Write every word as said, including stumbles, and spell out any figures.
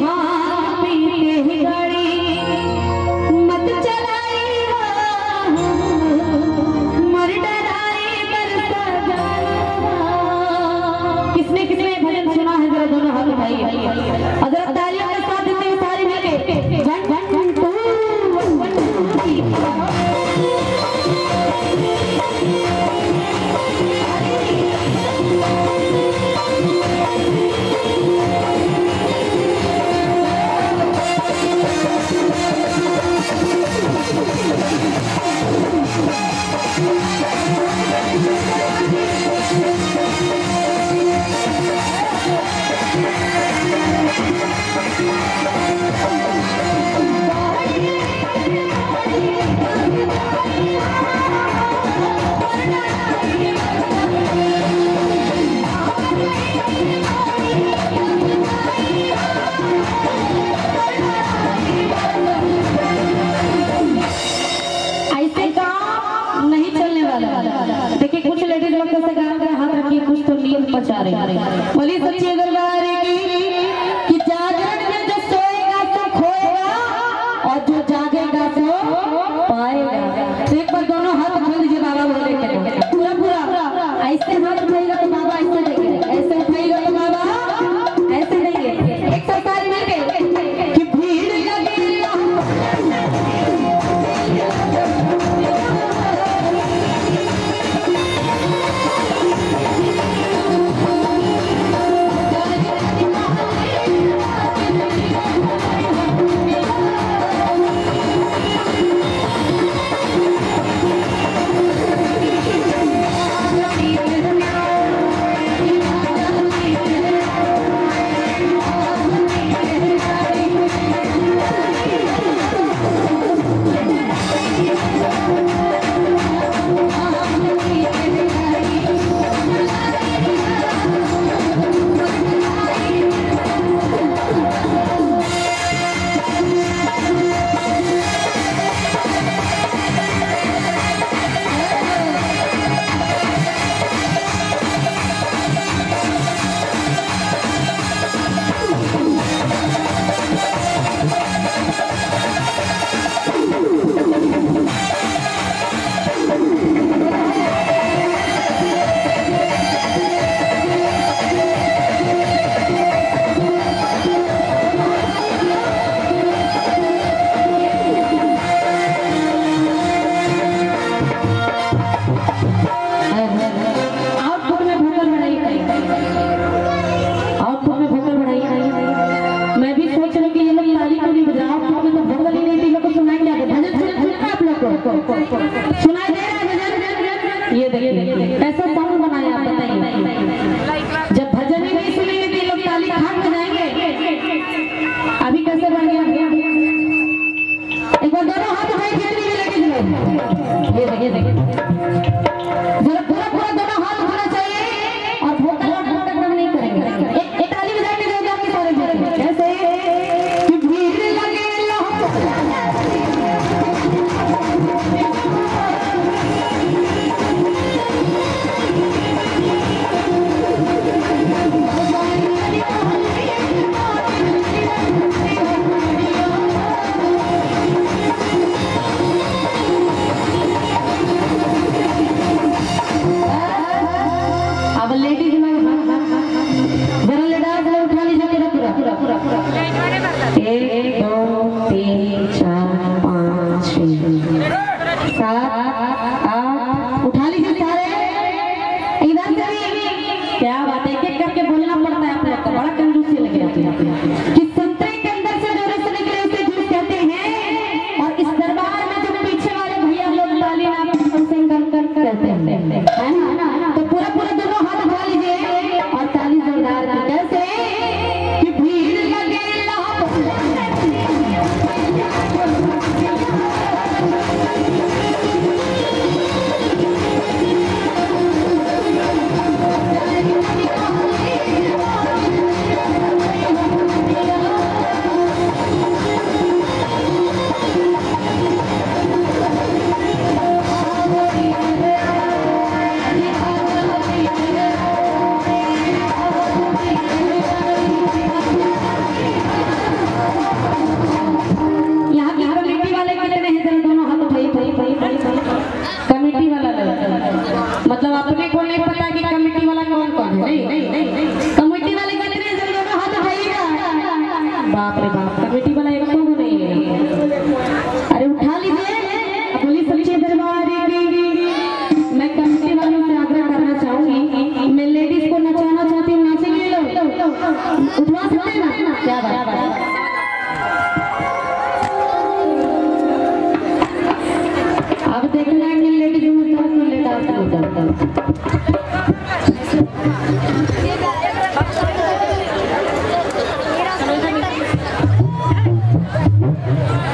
भांग पीते ही गाड़ी मत चलाई मर डराई बरसा जाना। किसने किसने भजन सुना है जरा दोनों हाथ उठाइए। अगर तालियों के साथ इतने सारे मिलके वन वन वन टू वन वन टू देखिए कुछ लेडीज लोग कैसे गाना का हाथ रखिए, कुछ तो नींद पचा रहे हैं। बोली सच्ची दरबार की कि जागरण में जो सोएगा तो खोएगा और जो जागेगा तो पाएगा। तो एक बार दोनों हाथ उठा लीजिए बाबा बोले पूरा पूरा ऐसे हाथ उठाएगा तो बाबा ऐसे देंगे, ऐसे उठाएगा तो बाबा ऐसे देंगे। एक साथ सारे मिलके कि भीड़ लगे सुनाई दे रहा है भजन। ये देखिए ऐसा साउंड बनाया, आप बताइए जब भजन ही नहीं सुनेंगे तो ये लोग ताली कहाँ बजाएंगे। अभी कैसे बन गया, एक बार दोनों हाथ उठाए खेत में लेके चलो। ये देखिए देखिए जरा पूरा पूरा दोनों हाथ उठाना चाहिए और भोकल और भोकल बंद नहीं करेंगे। एक एक ताली बजाएंगे दो आपके सारे कैसे कि भीड़ लगे बाप रे बाप, कमेटी वाला एक को नहीं है। अरे उठा लीजिए अपनी सच्चे दरबार की। मैं कमेटी वालों से आग्रह करना चाहूंगी, मैं लेडीज को नचाना चाहती हूँ, नाचेंगे लोग, उठवा सकते हैं ना? क्या बात है। अब देखना है कि लेडीज में तो ले डालता होता है।